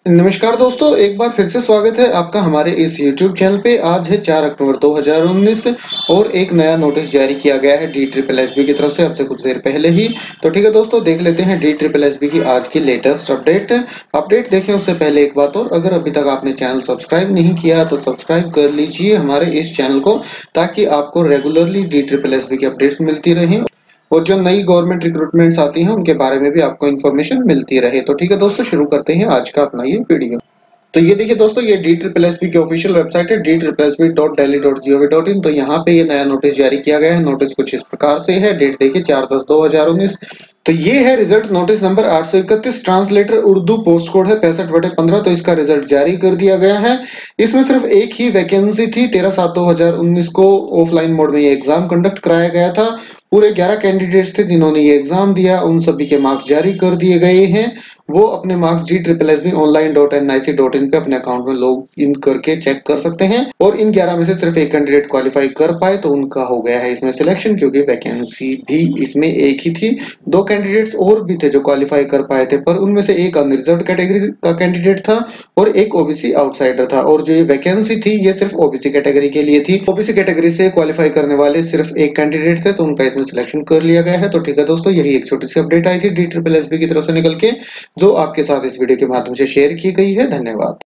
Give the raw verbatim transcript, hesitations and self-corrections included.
नमस्कार दोस्तों, एक बार फिर से स्वागत है आपका हमारे इस यूट्यूब चैनल पे। आज है चार अक्टूबर दो हज़ार उन्नीस और एक नया नोटिस जारी किया गया है डी ट्रिपल एस बी की तरफ से अब से कुछ देर पहले ही। तो ठीक है दोस्तों, देख लेते हैं डी ट्रिपल एस बी की आज की लेटेस्ट अपडेट। अपडेट देखें उससे पहले एक बात और, अगर अभी तक आपने चैनल सब्सक्राइब नहीं किया तो सब्सक्राइब कर लीजिए हमारे इस चैनल को, ताकि आपको regularly D triple S B की अपडेट्स मिलती रहें और जो नई गवर्नमेंट रिक्रूटमेंट्स आती हैं उनके बारे में भी आपको इन्फॉर्मेशन मिलती रहे। तो ठीक है दोस्तों, शुरू करते हैं आज का अपना ये वीडियो। तो ये देखिए दोस्तों, ये डी ट्रिपल एस बी की ऑफिशियल वेबसाइट है D triple S B dot Delhi dot G O V dot in. तो यहाँ पे ये नया नोटिस जारी किया गया है। नोटिस कुछ इस प्रकार से है, डेट देखिए चार दस दो हजार उन्नीस। तो ये है रिजल्ट नोटिस नंबर आठ सौ इकतीस, ट्रांसलेटर उर्दू, पोस्ट कोड है पैंसठ बटे पंद्रह। तो इसका रिजल्ट जारी कर दिया गया है। इसमें सिर्फ एक ही वैकेंसी थी। तेरह सात दो हजार उन्नीस को ऑफलाइन मोड में ये एग्जाम कंडक्ट कराया गया था। पूरे ग्यारह कैंडिडेट्स थे जिन्होंने ये एग्जाम दिया, उन सभी के मार्क्स जारी कर दिए गए हैं। वो अपने marks G triple S B online dot N I C dot in पे अपने अकाउंट में लॉग इन करके चेक कर सकते हैं। और इन ग्यारह में से सिर्फ एक कैंडिडेट क्वालिफाई कर पाए तो उनका हो गया है इसमें सिलेक्शन, क्योंकि वैकेंसी भी इसमें एक ही थी। दो कैंडिडेट्स और भी थे जो क्वालिफाई कर पाए थे, पर उनमें से एक अनरिजर्व्ड कैटेगरी का कैंडिडेट था और एक ओ बी सी आउटसाइडर था। और जो ये वैकेंसी थी ये सिर्फ ओ बी सी कैटेगरी के लिए थी। ओ बी सी कैटेगरी से क्वालिफाई करने वाले सिर्फ एक कैंडिडेट थे, तो उनका इसमें सिलेक्शन कर लिया गया है। तो ठीक है दोस्तों, यही एक छोटी सी अपडेट आई थी डी ट्रिपल एस बी की तरफ से निकल के, जो आपके साथ इस वीडियो के माध्यम से शेयर की गई है। धन्यवाद।